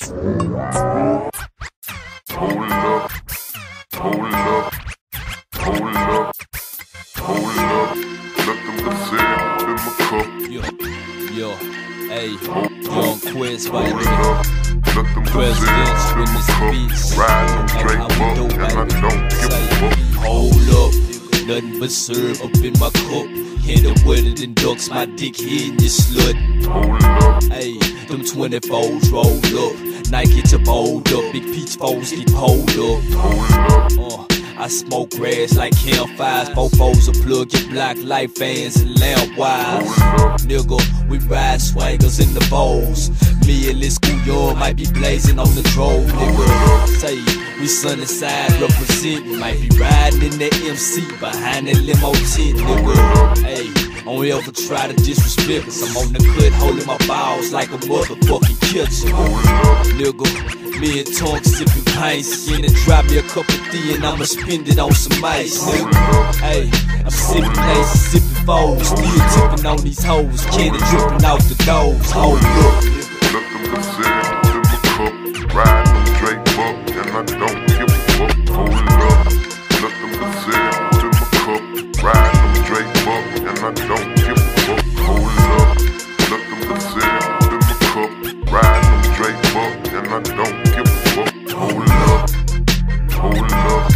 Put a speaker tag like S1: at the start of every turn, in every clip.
S1: Hold up, hold up, hold up, hold up. Let them consider in my cup.
S2: Yo, hey, Young Quiz, baby.
S1: Hold up, let them
S2: Presidents
S1: consider in
S2: with
S1: my
S2: this
S1: cup.
S2: beats.
S1: Ride them straight
S2: How we
S1: up,
S2: do,
S1: and I
S2: baby.
S1: don't give a fuck.
S2: Hold up, nothing but syrup up in my cup. Hit it wetter than ducks, my dick hitting your slut.
S1: Hold up,
S2: Hey, them 24s roll up. Nike to bold up, big peach foes get pulled up.
S1: hold up.
S2: I smoke grass like campfires. Fofos will plug your block light fans and lamp wires. Nigga, we ride swangers in the bowls. Me and Liz Couillon might be blazing on the drove, nigga. Say, we sunny side representing. Might be riding in that MC behind that limo tent, nigga. Hey, don't ever try to disrespect us. I'm on the cut holding my balls like a motherfucking kitchen. Nigga, me and Tonk sipping paint, skin and drop me a cup of tea and I'ma spend it on some ice, nigga. Hey, I'm sipping ace, sipping foes, still tipping on these hoes, candy dripping out the doors. Hold up, nigga.
S1: Let them consider in my cup. Ride them straight up, and I don't give a fuck. Hold up, let them consider in my cup. Ride them straight up, and I don't give a fuck. Hold up, let them consider in my cup. Ride them straight up, and I don't give a fuck. Hold up, hold up,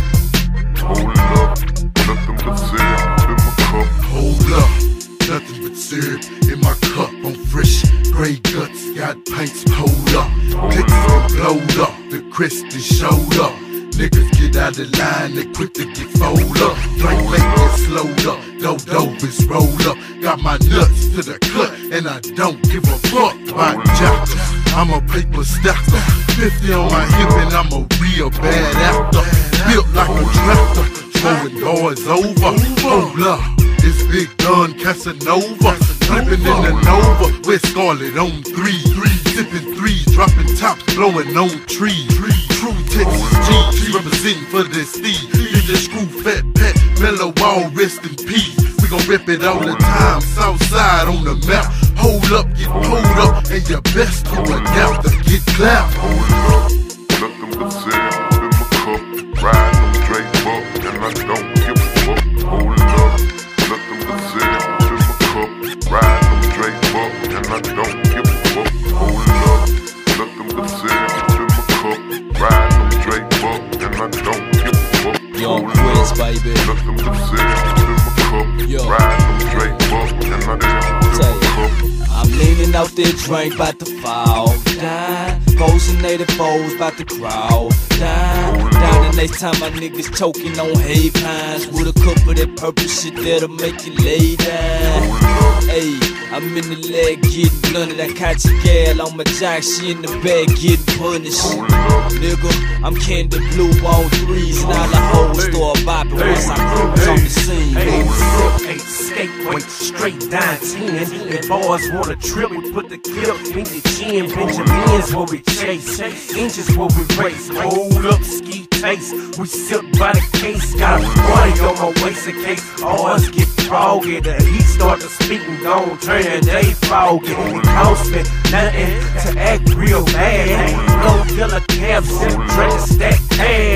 S1: hold up. Let them consider in my cup.
S3: Hold up, nothing but syrup in my cup. I'm fresh, gray guts, got pints pulled up. Clicks get blowed up, the crest is showed up. Niggas get out the line, they quick to get fold up. Blank get slowed up, dope is rolled up. Got my nuts to the cut, and I don't give a fuck about jockers. I'm a paper stacker, 50 on my hip, and I'm a real bad actor. Built like a tractor, throwing boys over. Hold up, it's Big Don Casanova. Flipping in the Nova, with Scarlet on 3. Sipping 3s, dropping tops, blowing on trees. True Texas G's, representing for this Steve. DJ Screw, Fat Pat, Mellow Wall, rest in peace. We gon' rip it all the time, Southside on the map. Hold up, get pulled up, and your best to adapt to get clapped.
S1: Hold up, let them consider in my cup. Ride them straight up, and I don't give a fuck. Hold up, let them consider in my cup. Ride them straight up, and I don't give a fuck. Hold up, let them consider in my cup. Ride them straight up, and I don't give a fuck.
S2: Young Quiz, baby.
S1: Let them consider in my cup. Ride them straight up, and I don't give a fuck.
S2: I'm leaning out there, drink bout to fall down. Foes and native foes bout to crawl down. Down the next time my niggas choking on hay pines with a cup of that purple shit that'll make you lay down. Hey, I'm in the leg getting blunted. I caught your gal on my jock, she in the bag getting punished. Nigga, I'm candy blue on 3s and all the hoes start bopping once I cruise on the scene.
S4: Eight skateboard, straight down 10. If boys wanna trip, we put the clip in the chin. Benjamins where we chase, inches where we race. Hold up, ski taste. We sip by the case. Got a body on my waist in case ours get froggy. The heat start to speak and gon' turn they foggy. It cost me nothing to act real bad. No killer cabs, sip, drink, stack cash.